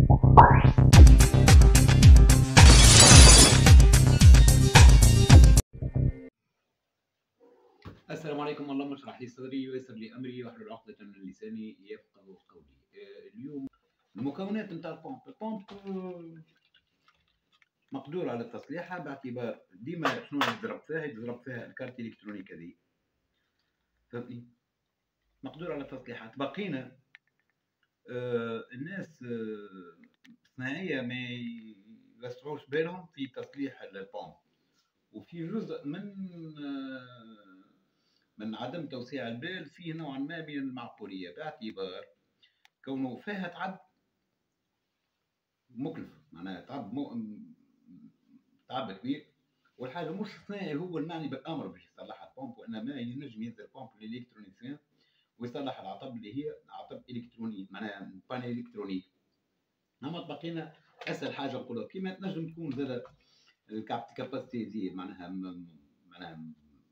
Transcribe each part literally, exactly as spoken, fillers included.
السلام عليكم. اللهم اشرح لي صدري ويسر لي امري واحلل عقدة من لساني يفقهوا قولي. آه، اليوم المكونات نتاع البومب. البومب آه، مقدور على تصليحها باعتبار ديما شنو يتضرب فيها يتضرب فيها الكارت الكترونيك هذه، فهمتني؟ مقدور على تصليحها. بقينا آه الناس آه الصناعية ما يوسعوش بالهم في تصليح البومب، وفي جزء من آه من عدم توسيع البال فيه نوعا ما من المعقولية، باعتبار كونه فيها تعب مكلف، معناها تعب م... تعب كبير. والحاجة مش صناعي هو المعني بالأمر باش يصلح البومب، وإنما ينجم ينزل بومب الإلكترونيسيان ويصلح العطب اللي هي عطب إلكتروني، معناها بان إلكترونيك. أما بقينا أسهل حاجة نقولها كيما تنجم تكون زاد الكابت كاباسيتي دي معناها م... معناها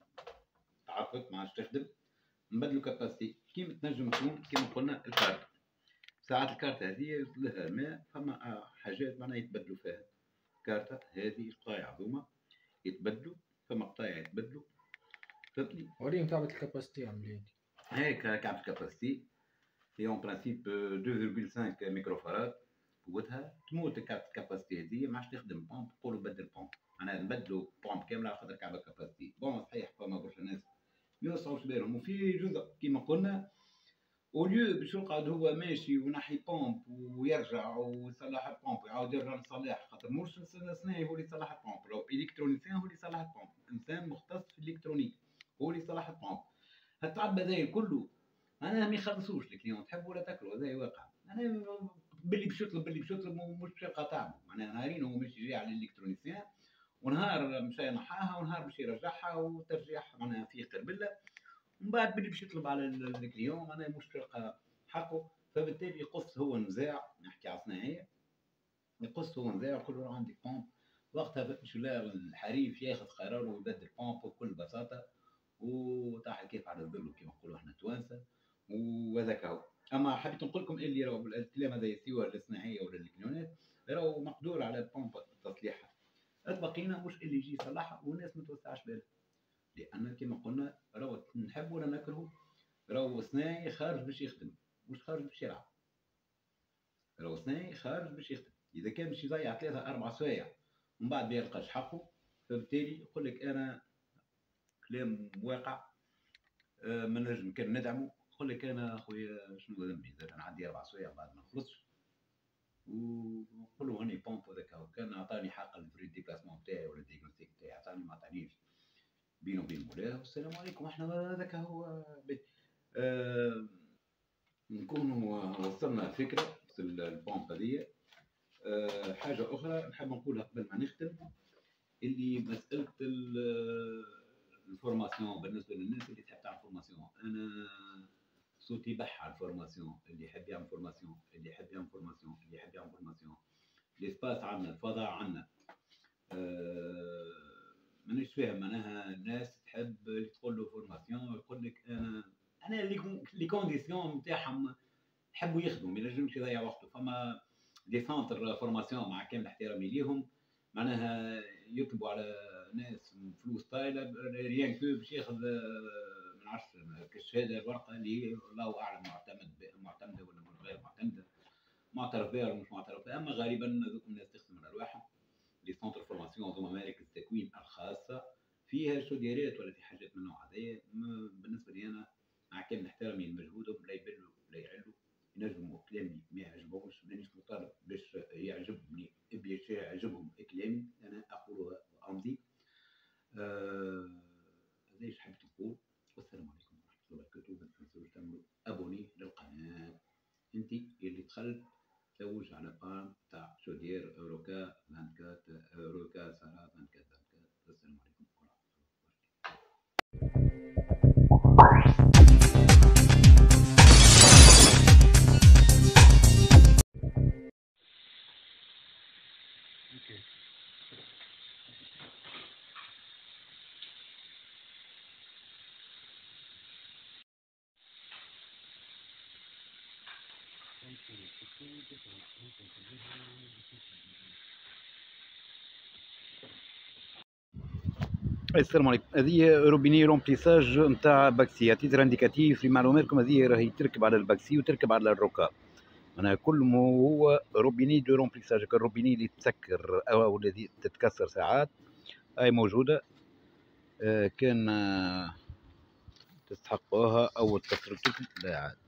تعرفت ما عادش تخدم، نبدلو كاباسيتي. كيما تنجم تكون كيما قلنا الكارت، ساعات الكارت هذه لها ماء، فما حاجات معناها يتبدلوا فيها. الكارتة هذه قطايع هذوما يتبدلوا، فما قطايع يتبدلوا، فهمتني؟ وريهم كعبة الكاباسيتي عملية هيك كعبة الكاباسيتي هي اون برانسيب اثنين فاصلة خمسة ميكروفاراد قوتها. تموت كعبة الكاباسيتي هذه ما عادش تخدم بومب، نقولوا بدل بومب، معناها نبدلوا بومب كاملة على خاطر كعبة الكاباسيتي. بون صحيح فما برشا ناس ما يوسعوش بالهم، وفي جزء كيما قلنا وليو باش يقعد هو ماشي ونحي بومب ويرجع ويصلح البومب ويعاود يرجع للصلاح، خاطر مش صناعي هو اللي يصلح البومب، لو الكترونيسيان هو اللي يصلح البومب، انسان مختص في الالكترونيك هو اللي يصلح البومب. هالتعب هذايا كله انا ما يخلصوش الكليون، تحبوا ولا تاكلوا، هذا واقع. انا باللي باش يطلب باللي باش يطلب مش باش يلقى تعبه، معناها نهارين هو ماشي جاي على الالكترونيسيان، ونهار مشى نحاها ونهار باش يرجعها وترجيح معناها في قربله، ومن بعد باللي باش يطلب على الكليون معناها مش تلقى حقه. فبالتالي يقص هو نزاع، نحكي على صناعيه، يقص هو نزاع يقول له عندك بومب. وقتها باش الحريف ياخذ قرار ويبدل بومب بكل بساطه، وطاح كيف على الظل كما نقولوا احنا توانسه، وهذاك هو. اما حبيت نقول لكم اللي راهو الكلام هذا سواء للصناعيه ولا للكليونات راهو مقدور على البومب تصليحها. بقينا مش اللي يجي يصلحها والناس ما توسعش بالها، لان كما قلنا راهو نحب ولا نكرهه راهو صناعي خارج باش يخدم، مش خارج باش يلعب. راهو صناعي خارج باش يخدم، اذا كان باش يضيع ثلاثه اربع سوايع ومن بعد ما يلقاش حقه، فبالتالي يقول لك انا كلام واقع آه ما نجم كان ندعمه. يقول لك انا خويا شنو ذنبي زاد نعدي اربع سوايع بعد ما نخلصش، ونقول له هاني بومب هذاك كان اعطاني حق الفري ديبلاسمون تاعي ولا الديغنوستيك تاعي، اعطاني ما اعطانيش، بينه وبين مولاه والسلام عليكم. احنا هذاك هو آه نكونوا وصلنا فكره في البومب هذه. أه حاجه اخرى نحب نقولها قبل ما نختم، اللي مساله الفورماسيون بالنسبه للناس اللي تحب تعمل فورماسيون. انا صوتي بح على الفورماسيون، اللي يحب يعمل فورماسيون اللي يحب يعمل فورماسيون اللي يحب يعمل فورماسيون. ليسباس عندنا، الفضاء عندنا، أه مانيش فاهم معناها الناس تحب تقول له فورماسيون يقول لك انا انا لي كونديسيون نتاعهم يحبوا يخدموا ما ينجمش يضيع وقته. فما دي سونتر فورماسيون مع كامل احترامي ليهم معناها يطلبوا على ناس فلوس طايله ريان كو باش ياخذ من عشرة كالشهاده الورقه اللي الله اعلم معتمد معتمده ولا غير معتمده، معترف بها ولا مش معترف بها. اما غالبا ذوك الناس تخدم على الواحد. لي سونتر فورماسيون هذوما مراكز التكوين الخاصه فيها شوديرات ولا في حاجات من النوع هذايا. بالنسبه لي انا مع كامل احترامي لمجهودهم لا يبلوا لا يعلوا، ينجموا كلامي ما يعجبهمش، مانيش مطالب باش يعجبني باش يعجبهم كلامي، انا اقولها وامضي. هذا آه ايش حبيت نقول. والسلام عليكم ورحمه الله وبركاته. ما تنسوش تعملوا ابوني للقناه. انت اللي دخلت تزوج على بان تاع شودير اوروكا أربعة وعشرين اوروكا سارة أربعة وعشرين أربعة وعشرين. السلام عليكم ورحمه الله وبركاته. السلام عليكم. هذه روبيني رومبليساج نتاع باكسي، تيتر انديكاتيف لمعلوماتكم. هذه راهي تركب على الباكسي وتركب على الركاب. أنا كل ما هو روبيني دو رومبليساج، الروبيني اللي تسكر أو الذي تتكسر ساعات هاي موجودة. آه كان آه تستحقوها أو تكسر لا عاد.